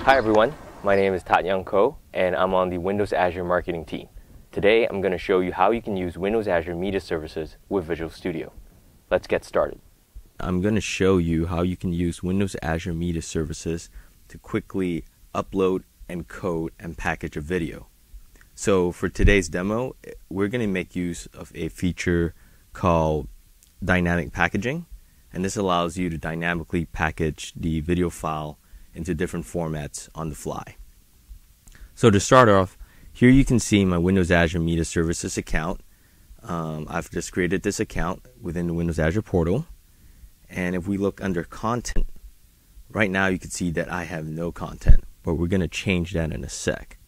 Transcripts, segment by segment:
Hi everyone, my name is Tat Young Ko and I'm on the Windows Azure marketing team. Today I'm going to show you how you can use Windows Azure Media Services with Visual Studio. Let's get started. I'm going to show you how you can use Windows Azure Media Services to quickly upload, encode, and package a video. So for today's demo, we're going to make use of a feature called dynamic packaging, and this allows you to dynamically package the video file into different formats on the fly. So to start off, here you can see my Windows Azure Media Services account. I've just created this account within the Windows Azure portal, and if we look under content, right now you can see that I have no content, but we're going to change that in a sec.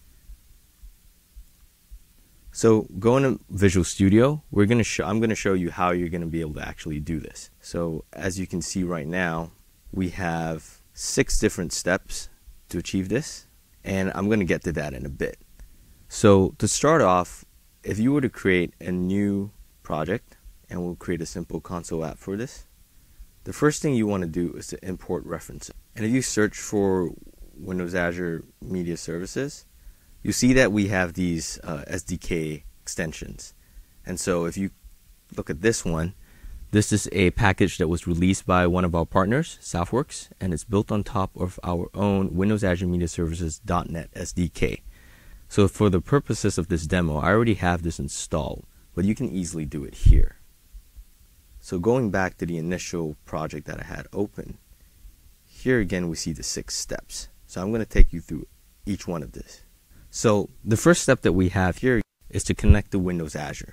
So going to Visual Studio, I'm going to show you how you're going to be able to actually do this. So as you can see right now, we have 6 different steps to achieve this, and I'm going to get to that in a bit. So to start off, if you were to create a new project, and we'll create a simple console app for this, the first thing you want to do is to import references. And if you search for Windows Azure Media Services, you see that we have these SDK extensions. And so if you look at this one, this is a package that was released by one of our partners, Southworks, and it's built on top of our own Windows Azure Media Services .NET SDK. So for the purposes of this demo, I already have this installed, but you can easily do it here. So going back to the initial project that I had open, here again we see the 6 steps. So I'm going to take you through each one of this. So the first step that we have here is to connect to Windows Azure.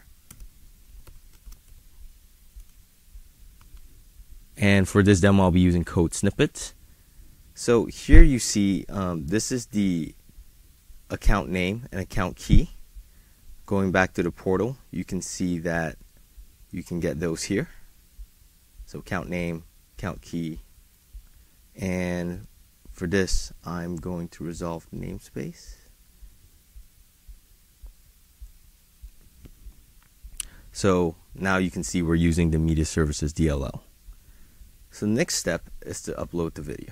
And for this demo, I'll be using code snippets. So here you see this is the account name and account key. Going back to the portal, you can see that you can get those here. So account name, account key, and for this, I'm going to resolve the namespace. So now you can see we're using the Media Services DLL. So the next step is to upload the video.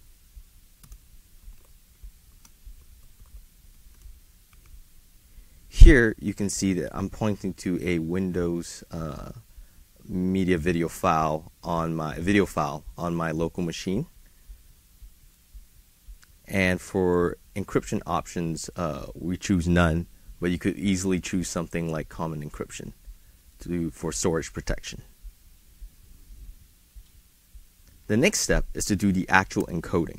Here you can see that I'm pointing to a Windows media video file on my local machine. And for encryption options, we choose none, but you could easily choose something like common encryption for storage protection. The next step is to do the actual encoding.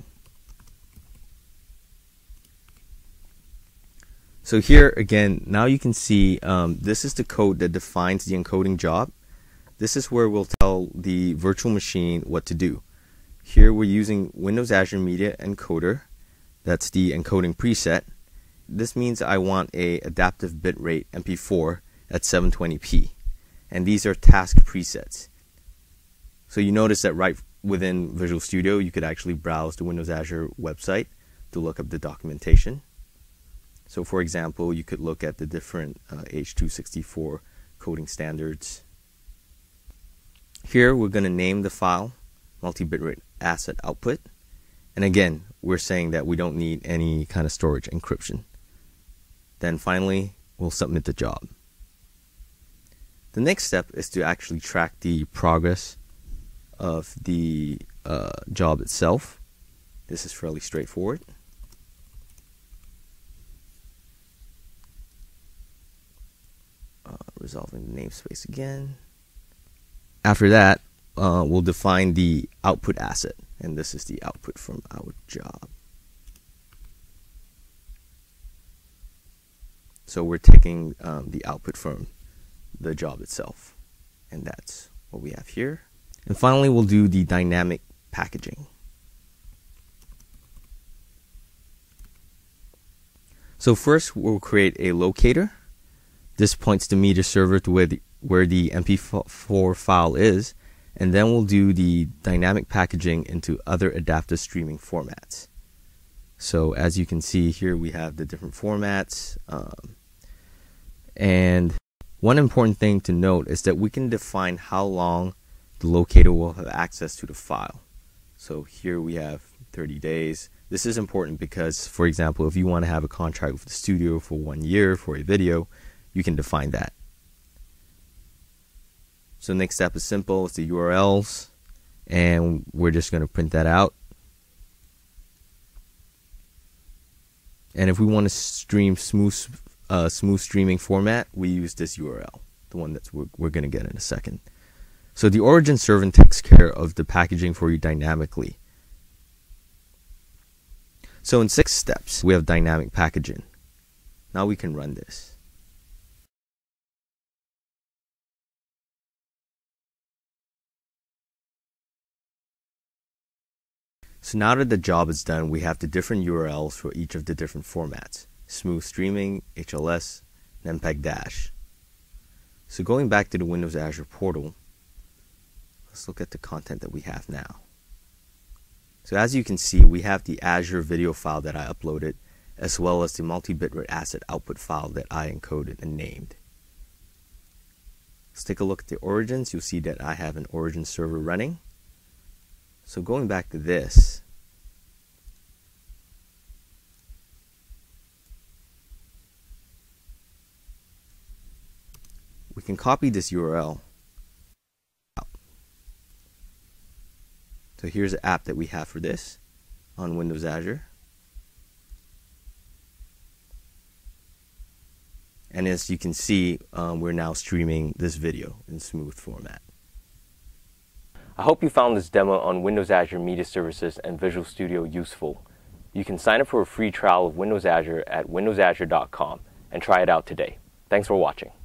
So here again, now you can see this is the code that defines the encoding job. This is where we'll tell the virtual machine what to do. Here we're using Windows Azure Media Encoder. That's the encoding preset. This means I want a adaptive bitrate MP4 at 720p. And these are task presets. So you notice that right within Visual Studio, you could actually browse the Windows Azure website to look up the documentation. So for example, you could look at the different H.264 coding standards. Here we're going to name the file multi-bitrate asset output. And again, we're saying that we don't need any kind of storage encryption. Then finally, we'll submit the job. The next step is to actually track the progress of the job itself. This is fairly straightforward. Resolving the namespace again. After that, we'll define the output asset, and this is the output from our job. So we're taking the output from the job itself, and that's what we have here. And finally, we'll do the dynamic packaging. So first, we'll create a locator. This points the media server to where the MP4 file is, and then we'll do the dynamic packaging into other adaptive streaming formats. So as you can see here, we have the different formats, and one important thing to note is that we can define how long the locator will have access to the file. So here we have 30 days, This is important because, for example, if you want to have a contract with the studio for 1 year for a video, you can define that. So next step is simple. It's the URLs, and we're just going to print that out. And if we want to stream smooth streaming format, we use this URL, the one that we're going to get in a second. So the origin servant takes care of the packaging for you dynamically. So in 6 steps, we have dynamic packaging. Now we can run this. So now that the job is done, we have the different URLs for each of the different formats: smooth streaming, HLS, and MPEG-. So going back to the Windows Azure portal, let's look at the content that we have now. So as you can see, we have the Azure video file that I uploaded, as well as the multi-bitrate asset output file that I encoded and named. Let's take a look at the origins. You'll see that I have an origin server running. So going back to this, we can copy this URL. So here's the app that we have for this on Windows Azure. And as you can see, we're now streaming this video in smooth format. I hope you found this demo on Windows Azure Media Services and Visual Studio useful. You can sign up for a free trial of Windows Azure at windowsazure.com and try it out today. Thanks for watching.